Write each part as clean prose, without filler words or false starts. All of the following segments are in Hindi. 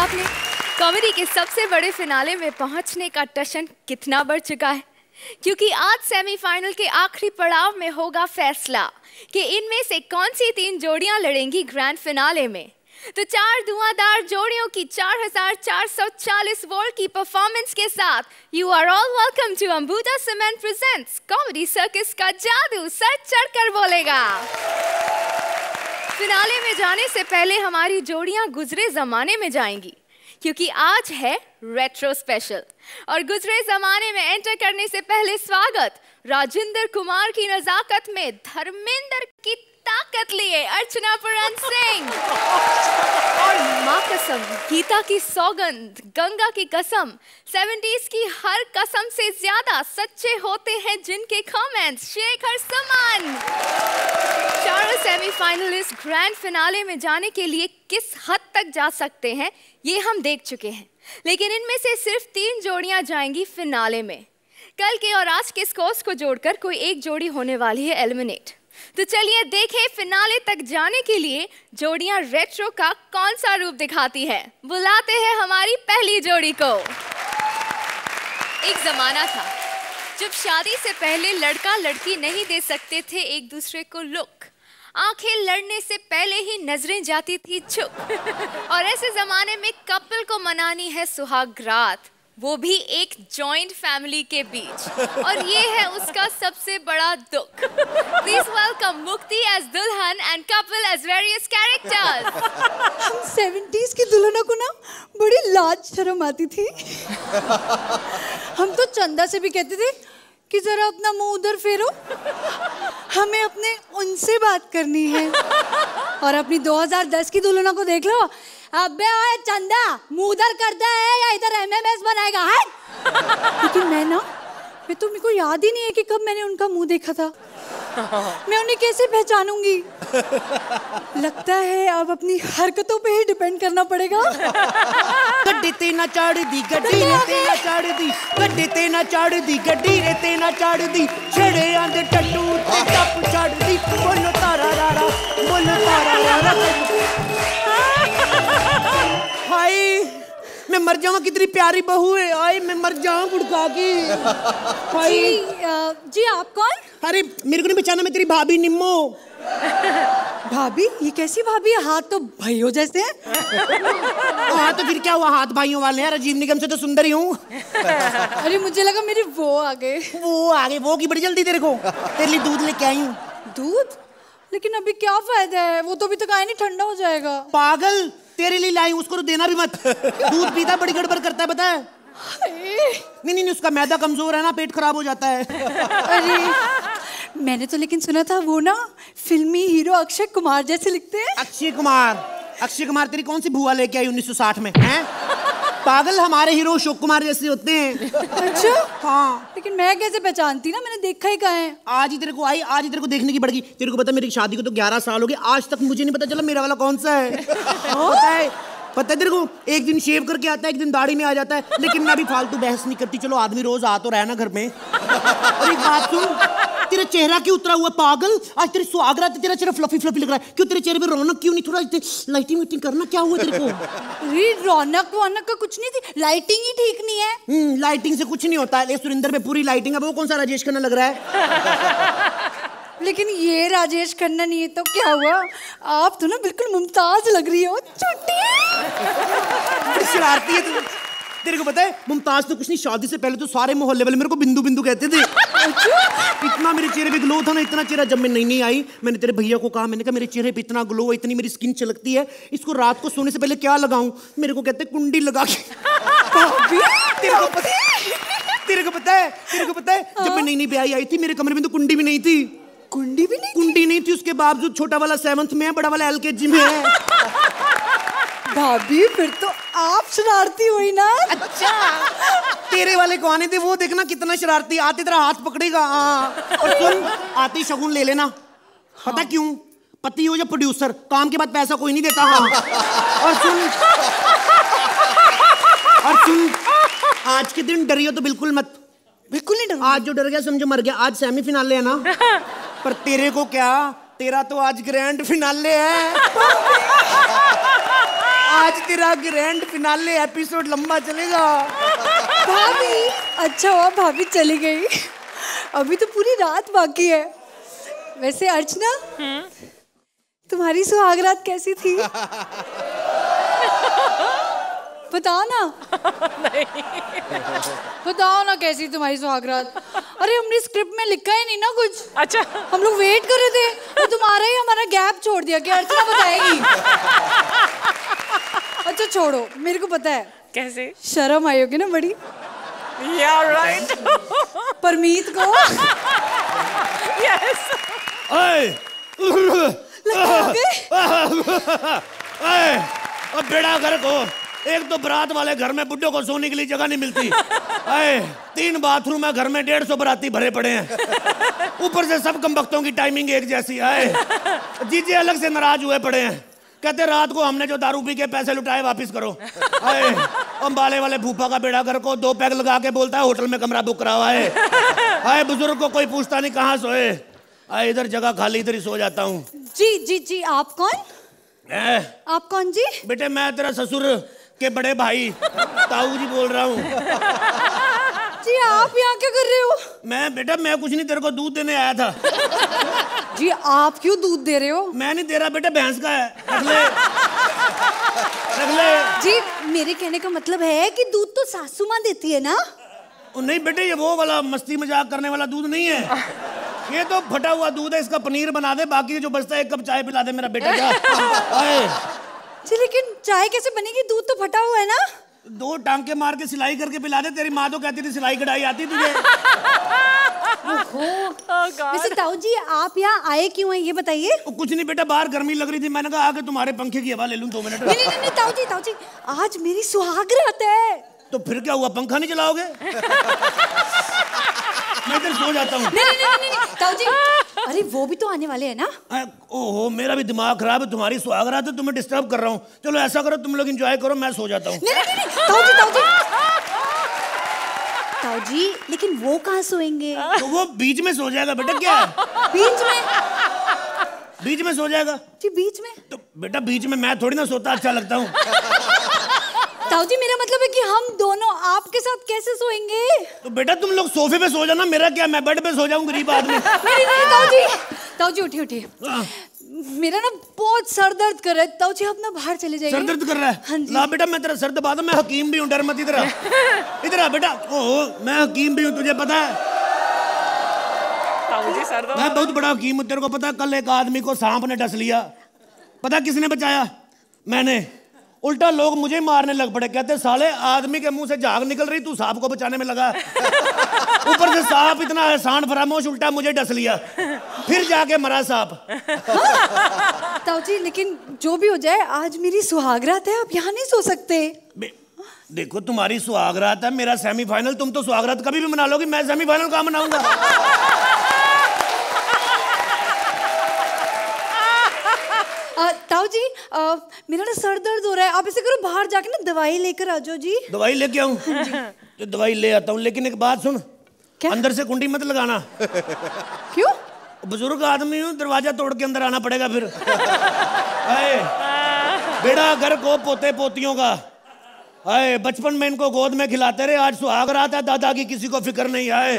आपने? कॉमेडी के सबसे बड़े फिनाले में पहुंचने का टशन कितना बढ़ चुका है, क्योंकि आज सेमीफाइनल के आखिरी पड़ाव में होगा फैसला कि इनमें से कौन सी 3 जोड़ियां लड़ेंगी ग्रैंड फिनाले में। तो 4 धुआंधार जोड़ियों की 4440 वोल्ट की परफॉर्मेंस के साथ you are all welcome to Ambuja cement presents comedy circus का जादू सर चढ़कर बोलेगा। फिनाले में जाने से पहले हमारी जोड़ियां गुजरे जमाने में जाएंगी, क्योंकि आज है रेट्रो स्पेशल। और गुजरे जमाने में एंटर करने से पहले स्वागत राजेंद्र कुमार की नजाकत में धर्मेंद्र की ताकत लिए अर्चना पुरन सिंह, और माँ कसम गीता की सौगंध गंगा की कसम 70s की हर कसम से ज्यादा सच्चे होते हैं जिनके कमेंट्स शेखर सुमन। चारों सेमीफाइनलिस्ट ग्रैंड फिनाले में जाने के लिए किस हद तक जा सकते हैं ये हम देख चुके हैं, लेकिन इनमें से सिर्फ 3 जोड़ियां जाएंगी फिनाले में। कल के और आज के स्कोर्स को जोड़कर कोई एक जोड़ी होने वाली है एलिमिनेट। तो चलिए देखें फिनाले तक जाने के लिए जोड़ियां रेट्रो का कौन सा रूप दिखाती है। बुलाते हैं हमारी पहली जोड़ी को। एक जमाना था जब शादी से पहले लड़का लड़की नहीं दे सकते थे एक दूसरे को लुक, आंखें लड़ने से पहले ही नजरें जाती थी चुप। और ऐसे जमाने में कपल को मनानी है सुहाग रात, वो भी एक जॉइंट फैमिली के बीच, और ये है उसका सबसे बड़ा दुख। प्लीज वेलकम मुक्ति एज दुल्हन and couple as various characters. हम 70s की दुल्हनों को ना बड़ी लाज शर्म आती थी। हम तो चंदा से भी कहते थे कि जरा अपना मुंह उधर फेरो, हमें अपने उनसे बात करनी है। और अपनी 2010 की दुल्हनों को देख लो, अबे ओए चंदा मुंह उधर करता है या इधर एमएमएस बनाएगा है? लेकिन मैं तो मेरे को याद ही नहीं है कि कब मैंने उनका मुंह देखा था। मैं उन्हें कैसे पहचानूंगी? लगता है अब अपनी हरकतों पे ही डिपेंड करना पड़ेगा। गड्डी ते ना चाड़ दी गड्डी रे ते ना चाड़ दी गड्डी ते ना चाड़ दी गड्डी रे ते ना चाड़ दी छड़े आंदे टट्टू ते टप चाड़ दी बोलो तारा रारा बोलो तारा रारा। हाय मैं मर जाऊंगा, कितनी प्यारी बहू है। हाय मैं मर जाऊं गुड़का की। हाय जी आप कौन? अरे मेरे को नहीं पहचाना, मैं तेरी भाभी निम्मो। भाभी? ये कैसी भाभी है? हाथ तो भाइयों जैसे हैं। हाँ तो फिर क्या हुआ, हाथ भाइयों वाले हैं। राजीव निगम से तो सुंदर ही हूँ। अरे मुझे लगा मेरी वो आ गए। वो की बड़ी जल्दी तेरे को, तेरे लिए दूध लेके आई हूँ। दूध? लेकिन अभी क्या फायदा है, वो तो अभी तक आया नहीं, ठंडा हो जाएगा। पागल, तेरे लिए लाई, उसको तो देना भी मत। दूध पीता बड़ी गड़बड़ करता है, पता है? नहीं, उसका मैदा कमजोर है ना, पेट खराब हो जाता है। अरे मैंने तो लेकिन सुना था वो ना फिल्मी हीरो अक्षय कुमार जैसे लिखते हैं। अक्षय कुमार तेरी कौन सी भुआ लेके आई 1960 में हैं? पागल, हमारे हीरो अशोक कुमार जैसे होते हैं। अच्छा हाँ, लेकिन मैं कैसे पहचानती ना, मैंने देखा ही कहाँ है। आज ही तेरे को आई, आज ही तेरे को देखने की पड़ेगी। तेरे को पता है मेरी शादी को तो 11 साल हो गए, आज तक मुझे नहीं पता चला मेरा वाला कौन सा है। पता है तेरे को, एक दिन शेव करके आता है, एक दिन दाढ़ी में आ जाता है। लेकिन मैं भी फालतू बहस नहीं करती, चलो आदमी रोज आ तो रहा ना घर में। और एक बात सुन, तेरा चेहरा क्यों उतरा हुआ पागल? आज तेरी सुहागरात, तेरा चेहरा फ्लफी लग रहा है। क्यों तेरे चेहरे पे रौनक क्यों नहीं? थोड़ा लाइटिंग करना, क्या हुआ तेरे को? अरे रौनक का कुछ नहीं थी, लाइटिंग ही ठीक नहीं है। लाइटिंग से कुछ नहीं होता है। सुरिंदर पे पूरी लाइटिंग है, वो कौन सा राजेश खन्ना लग रहा है? लेकिन ये राजेश खन्ना नहीं है तो क्या हुआ? आप तो ना बिल्कुल मुमताज लग रही हो। शरारती है तू। तेरे को पता है मुमताज तो कुछ नहीं, शादी से पहले तो सारे मोहल्ले वाले मेरे को बिंदु बिंदु कहते थे। इतना मेरे चेहरे पे ग्लो था ना, इतना चेहरा। जब मैं नहीं आई, मैंने तेरे भैया को कहा, मैंने कहा मेरे चेहरे पे इतना ग्लो, इतनी मेरी स्किन चलकती है, इसको रात को सोने से पहले क्या लगाऊं? मेरे को कहते कुंडी लगा के। तेरे को पता है जब मैं नई ब्याही आई थी, मेरे कमरे में तो कुंडी भी नहीं थी। कुंडी नहीं थी? उसके बावजूद छोटा वाला 7th में है, बड़ा वाला LKG में है। भाभी फिर तो आप शरारती हुई ना। अच्छा, तेरे वाले को आने थे, वो देखना कितना शरारती, आते तेरा हाथ पकड़ेगा। और सुन, आते ही शगुन ले लेना। पता क्यों? पति हो या प्रोड्यूसर, काम के बाद पैसा कोई नहीं देता। हाँ, और सुन आज के दिन डरियो तो बिल्कुल मत। बिल्कुल नहीं डर। आज जो डर गया समझो मर गया। आज सेमीफिनाले है ना, पर तेरे को क्या, तेरा तो आज ग्रैंड फिनाले है। आज तेरा ग्रैंड फिनाले एपिसोड लंबा चलेगा। भाभी, अच्छा हुआ भाभी चली गई, अभी तो पूरी रात बाकी है। वैसे अर्चना, तुम्हारी सुहागरात कैसी थी? बताओ ना। नहीं। बताओ ना कैसी तुम्हारी सुहागरात। अरे हमने स्क्रिप्ट में लिखा ही नहीं ना कुछ। अच्छा, हम लोग वेट कर रहे थे और तुम्हारा ही हमारा गैप छोड़ दिया कि अर्चना बताएगी। अच्छा छोड़ो, मेरे को पता है कैसे शर्म आई होगी ना बड़ी। Yeah, right. परमीत को। Yes. अब बेड़ा घर को, एक तो बारात वाले घर में बुड्ढों को सोने के लिए जगह नहीं मिलती। 3 बाथरूम है घर में, 150 बाराती भरे पड़े हैं। ऊपर से सब कमबख्तों की टाइमिंग एक जैसी है। जीजे अलग से नाराज हुए पड़े हैं, कहते रात को हमने जो दारू पी के पैसे लुटाए वापिस करो। अंबाले वाले भूपा का बेड़ा घर को 2 पैग लगा के बोलता है होटल में कमरा बुक करा हुआ है। बुजुर्ग को कोई पूछता नहीं कहाँ सोए। इधर जगह खाली, इधर ही सो जाता हूँ। जी जी जी, आप कौन? आप कौन जी? बेटे मैं तेरा ससुर के बड़े भाई ताऊ जी बोल रहा हूँ। जी आप यहाँ क्या कर रहे हो? बेटा मैं कुछ नहीं, तेरे को दूध देने आया था। जी आप क्यों दूध दे रहे हो? मैं नहीं दे रहा बेटा, भैंस का है, रख ले। रख ले। जी मेरे कहने का मतलब है कि दूध तो सासू माँ देती है ना? नहीं बेटे, ये वो वाला मस्ती मजाक करने वाला दूध नहीं है, ये तो फटा हुआ दूध है। इसका पनीर बना दे, बाकी जो बचता है 1 कप चाय पिला दे मेरा बेटा। जा। जी लेकिन चाय कैसे बनेगी? दूध तो फटा हुआ है ना? 2 टांके मार के सिलाई करके पिला दे। तेरी माँ तो कहती थी सिलाई कढ़ाई आती तुझे। वैसे ताऊ जी आप यहाँ आए क्यों हैं ये बताइए। कुछ नहीं बेटा, बाहर गर्मी लग रही थी, मैंने कहा आके तुम्हारे पंखे की हवा ले लूं 2 मिनट। नहीं ताऊ जी आज मेरी सुहागरात है। तो फिर क्या हुआ, पंखा नहीं चलाओगे? मैं इधर सो जाता हूँ। नहीं ताऊ जी, अरे वो भी तो आने वाले हैं ना। ओहो मेरा भी दिमाग खराब है, तुम्हारी सुहागरात है, तुम्हें डिस्टर्ब कर रहा हूँ। चलो ऐसा करो तुम लोग एंजॉय करो, मैं सो जाता हूँ। नहीं ताऊ जी लेकिन वो कहाँ सोएंगे? तो वो बीच में सो जाएगा बेटा। क्या बीच में सो जाएगा? जी बीच में? तो बेटा बीच में मैं थोड़ी ना सोता अच्छा लगता हूँ। ताऊ जी मेरा मतलब है कि हम दोनों आपके साथ कैसे सोएंगे? तो बेटा तुम लोग सोफे पे सो जाना, मेरा क्या, मैं बेड पे सो जाऊं गरीब आदमी। नहीं ताऊ जी उठिए। मेरा ना बहुत सर दर्द कर रहा है। ताऊ जी आप ना बाहर चले जाइए। सर दर्द कर रहा है? हाँ जी। ला बेटा मैं तेरा सर दबा दूं, मैं हकीम भी हूँ, डर मत। इधर आ बेटा। ओहो मैं हकीम भी हूँ, तुझे पता है? ताऊ जी सर मैं बहुत बड़ा हकीम हूँ, तेरे को पता है? कल एक आदमी को सांप ने डस लिया, पता किसने बचाया? मैंने। उल्टा लोग मुझे मारने लग पड़े, कहते साले आदमी के मुंह से झाग निकल रही, तू सांप को बचाने में लगा। ऊपर से सांप इतना एहसान फरामोश, उल्टा मुझे डस लिया, फिर जाके मरा सांप। ताऊ जी लेकिन जो भी हो जाए आज मेरी सुहागरात है, आप यहाँ नहीं सो सकते। देखो तुम्हारी सुहागरात है, मेरा सेमीफाइनल, तुम तो सुहागरात कभी भी मना लोगी, मैं सेमीफाइनल कहाँ मनाऊंगा? ताऊ जी मेरा ना सर दर्द हो रहा है, आप ऐसे करो बाहर जाके ना दवाई लेकर आ जाओ जी। दवाई लेके आऊं? तो दवाई ले आता हूँ, लेकिन एक बात सुन। क्या? अंदर से कुंडी मत लगाना। क्यों? बुजुर्ग आदमी हूँ, दरवाजा तोड़ के अंदर आना पड़ेगा फिर। बेड़ा घर को पोते पोतियों का। बचपन में इनको गोद में खिलाते रहे, आज सुहागरात है, दादा की किसी को फिक्र नहीं आए।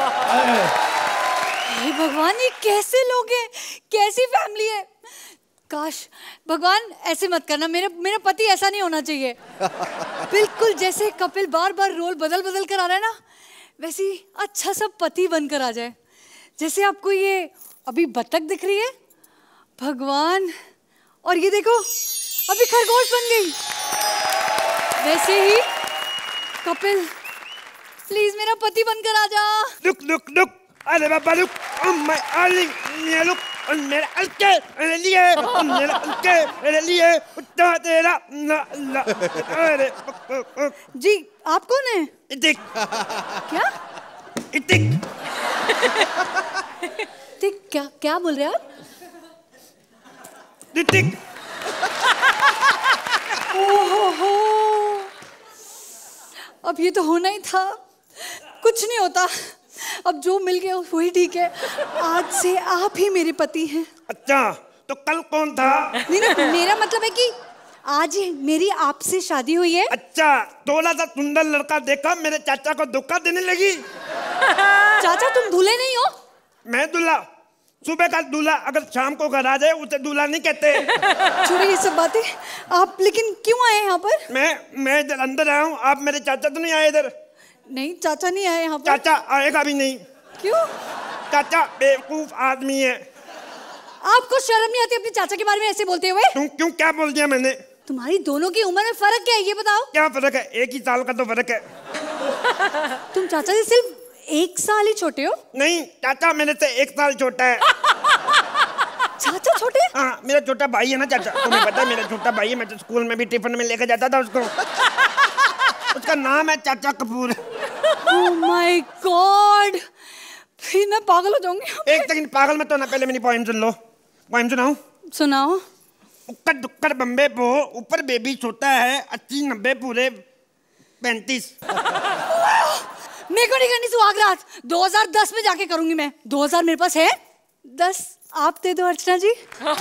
भगवान ये कैसे लोग हैं, कैसी फैमिली है। काश भगवान ऐसे मत करना, मेरा पति ऐसा नहीं होना चाहिए। बिल्कुल जैसे कपिल बार बार रोल बदल कर आ रहा है ना, वैसे ही अच्छा सा पति बनकर आ जाए। जैसे आपको ये अभी बतख दिख रही है भगवान, और ये देखो अभी खरगोश बन गई, वैसे ही कपिल प्लीज मेरा पति बनकर आ जा। लुक अरे बाबा लुक, मैं आली लुक, और मेरा अलके मेरे लिए, मेरा अलके मेरे लिए, उतना तेरा ना अरे जी आप कौन है? इतिक। क्या इतिक? क्या बोल रहे हैं आप? इतिक। ओहो अब ये तो होना ही था, कुछ नहीं होता, अब जो मिल गया वही ठीक है। आज से आप ही मेरे पति हैं। अच्छा तो कल कौन था? नहीं मेरा मतलब है कि आज मेरी आपसे शादी हुई है। अच्छा, थोड़ा सा सुंदर लड़का देखा, मेरे चाचा को धोखा देने लगी। चाचा तुम दूल्हे नहीं हो? मैं दूल्हा, सुबह का दूल्हा अगर शाम को घर आ जाए उसे दूल्हा नहीं कहते। छोड़िए ये सब बातें, आप लेकिन क्यों आए यहाँ पर? मैं इधर अंदर आया हूँ, आप मेरे चाचा तो नहीं आए इधर? नहीं चाचा नहीं आए यहाँ पर। चाचा आएगा भी नहीं। क्यों? चाचा बेवकूफ आदमी है। आपको शर्म नहीं आती अपने चाचा के बारे में ऐसे बोलते हुए? तुम क्यों, क्या बोल दिया मैंने? तुम्हारी दोनों की उम्र में फर्क क्या है ये बताओ? क्या फर्क है? 1 ही साल का तो फर्क है। तुम चाचा से सिर्फ 1 साल ही छोटे हो? नहीं, चाचा मेरे से 1 साल छोटा है। चाचा छोटे? हाँ, मेरा छोटा भाई है ना चाचा, तुम्हें पता है मेरा छोटा भाई है। मैं तो स्कूल में भी टिफिन में लेके जाता था उसको। उसका नाम है चाचा कपूर। ओह माय गॉड, फिर मैं पागल हो जाऊंगी। एक सेकंड, पागल मत होना, पहले मेरी पोएम सुन लो। पोएम सुनाऊं? सुनाओ। उक्कर दुक्कर बम्बे पो, ऊपर बेबी सोता है, 80 90 पूरे 35। मेरे को नहीं करनी सुहाग रात, 2010 में जाके करूंगी मैं। 2000 मेरे पास है, 10 आप दे दो अर्चना जी।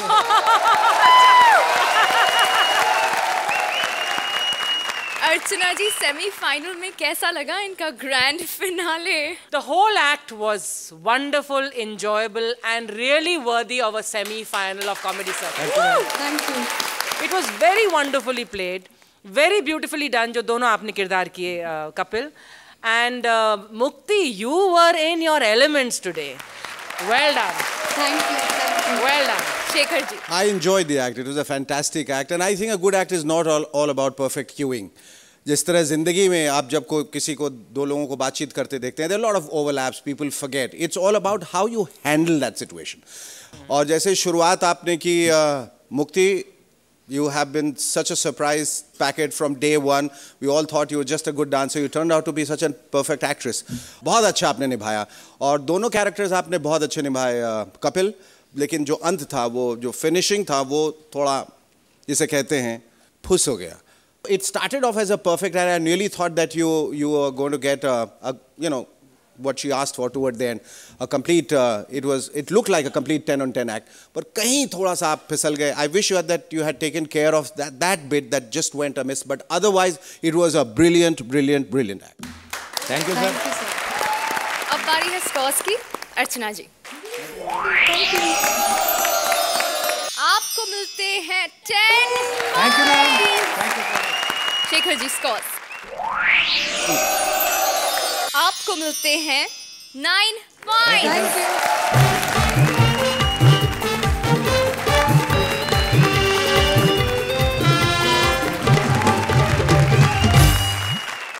अर्चना जी, सेमीफाइनल में कैसा लगा इनका grand finale? The whole act was wonderful, enjoyable, and really worthy of a semi-final of Comedy Circle. Thank you. It was very wonderfully played, very beautifully done. जो दोनों आपने किरदार किए Kapil, and Mukti, you were in your elements today. Well done. Thank you. Well done. Shekhar ji. I enjoyed the act. It was a fantastic act, and I think a good act is not all about perfect cueing. जिस तरह जिंदगी में आप जब किसी को, 2 लोगों को बातचीत करते देखते हैं, there are a lot of overlaps, people forget. It's all about how you handle that situation. और जैसे शुरुआत आपने की मुक्ति, you have been such a surprise packet from day one. We all thought you were just a good dancer. You turned out to be such a perfect actress. बहुत अच्छा आपने निभाया, और दोनों कैरेक्टर्स आपने बहुत अच्छे निभाए कपिल। लेकिन जो अंत था, वो जो फिनिशिंग था, वो थोड़ा जिसे कहते हैं फुस हो गया। It started off as a perfect act. I really thought that you were going to get what she asked for toward the end, a complete. It looked like a complete 10 on 10 act. But कहीं थोड़ा सा आप फिसल गए. I wish that you had taken care of that bit that just went amiss. But otherwise, it was a brilliant act. Thank you sir. अब बारी है स्कॉर्स की। अर्चना जी, आपको मिलते हैं 10। Thank you ma'am. Shekhar ji, scores आपको मिलते हैं 9 5।